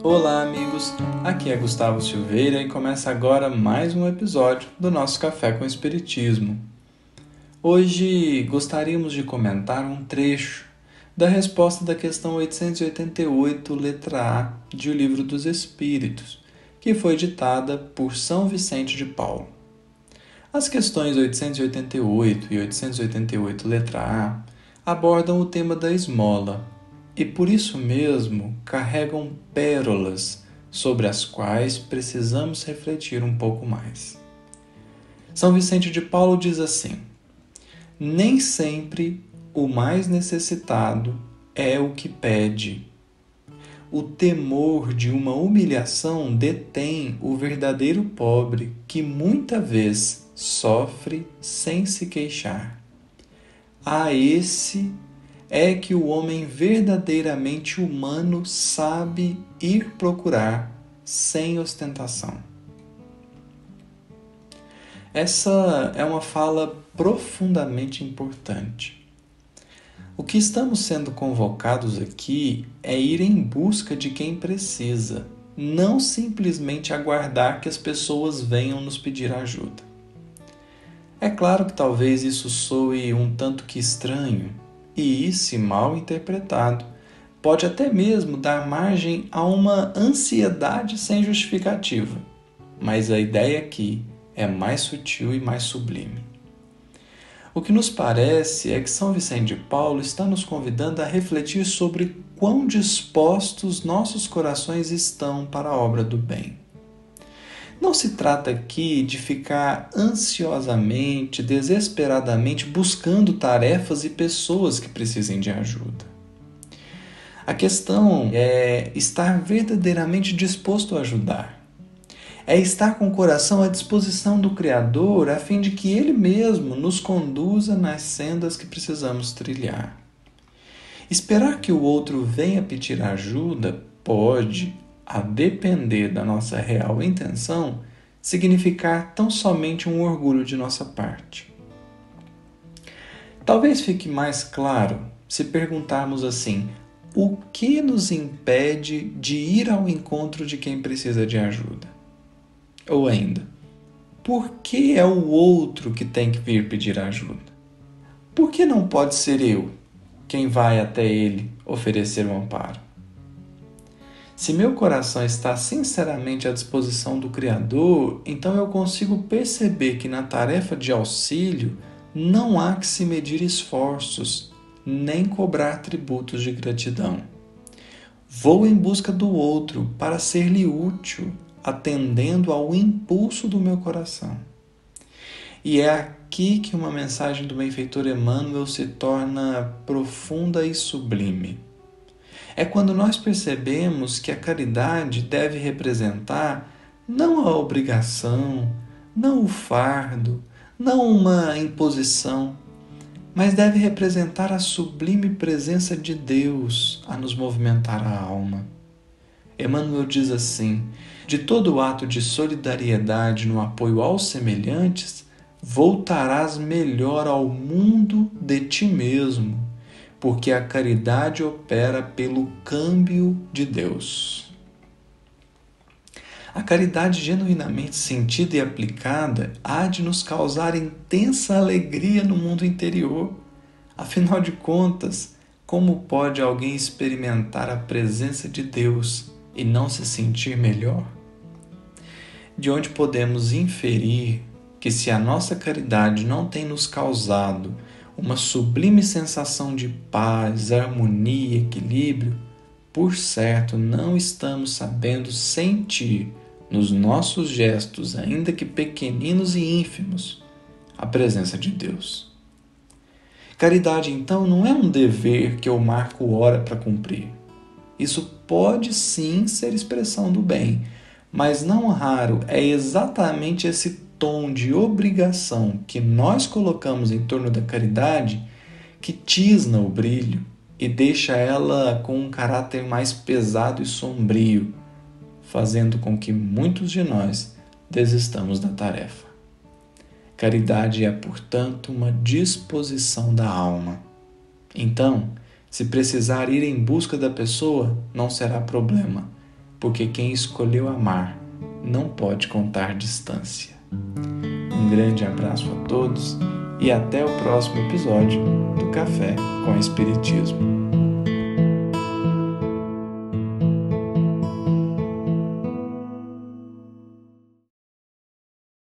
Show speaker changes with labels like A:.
A: Olá, amigos! Aqui é Gustavo Silveira e começa agora mais um episódio do nosso Café com Espiritismo. Hoje gostaríamos de comentar um trecho da resposta da questão 888, letra A, de O Livro dos Espíritos, que foi ditada por São Vicente de Paulo. As questões 888 e 888, letra A, abordam o tema da esmola, e por isso mesmo carregam pérolas sobre as quais precisamos refletir um pouco mais. São Vicente de Paulo diz assim: nem sempre o mais necessitado é o que pede. O temor de uma humilhação detém o verdadeiro pobre que muita vez sofre sem se queixar. A esse é que o homem verdadeiramente humano sabe ir procurar sem ostentação. Essa é uma fala profundamente importante. O que estamos sendo convocados aqui é ir em busca de quem precisa, não simplesmente aguardar que as pessoas venham nos pedir ajuda. É claro que talvez isso soe um tanto que estranho, e, se mal interpretado, pode até mesmo dar margem a uma ansiedade sem justificativa, mas a ideia aqui é mais sutil e mais sublime. O que nos parece é que São Vicente de Paulo está nos convidando a refletir sobre quão dispostos nossos corações estão para a obra do bem. Não se trata aqui de ficar ansiosamente, desesperadamente buscando tarefas e pessoas que precisem de ajuda. A questão é estar verdadeiramente disposto a ajudar. É estar com o coração à disposição do Criador a fim de que Ele mesmo nos conduza nas sendas que precisamos trilhar. Esperar que o outro venha pedir ajuda pode, a depender da nossa real intenção, significar tão somente um orgulho de nossa parte. Talvez fique mais claro se perguntarmos assim: o que nos impede de ir ao encontro de quem precisa de ajuda? Ou ainda, por que é o outro que tem que vir pedir ajuda? Por que não pode ser eu quem vai até ele oferecer um amparo? Se meu coração está sinceramente à disposição do Criador, então eu consigo perceber que na tarefa de auxílio não há que se medir esforços, nem cobrar tributos de gratidão. Vou em busca do outro para ser-lhe útil, atendendo ao impulso do meu coração. E é aqui que uma mensagem do benfeitor Emmanuel se torna profunda e sublime. É quando nós percebemos que a caridade deve representar não a obrigação, não o fardo, não uma imposição, mas deve representar a sublime presença de Deus a nos movimentar a alma. Emmanuel diz assim: de todo ato de solidariedade no apoio aos semelhantes, voltarás melhor ao mundo de ti mesmo, porque a caridade opera pelo câmbio de Deus. A caridade genuinamente sentida e aplicada há de nos causar intensa alegria no mundo interior. Afinal de contas, como pode alguém experimentar a presença de Deus e não se sentir melhor? De onde podemos inferir que, se a nossa caridade não tem nos causado uma sublime sensação de paz, harmonia, equilíbrio, por certo não estamos sabendo sentir nos nossos gestos, ainda que pequeninos e ínfimos, a presença de Deus. Caridade, então, não é um dever que eu marco hora para cumprir. Isso pode sim ser expressão do bem, mas não raro é exatamente esse tom de obrigação que nós colocamos em torno da caridade que tisna o brilho e deixa ela com um caráter mais pesado e sombrio, fazendo com que muitos de nós desistamos da tarefa. Caridade é, portanto, uma disposição da alma. Então, se precisar ir em busca da pessoa, não será problema, porque quem escolheu amar não pode contar distância. Um grande abraço a todos e até o próximo episódio do Café com Espiritismo.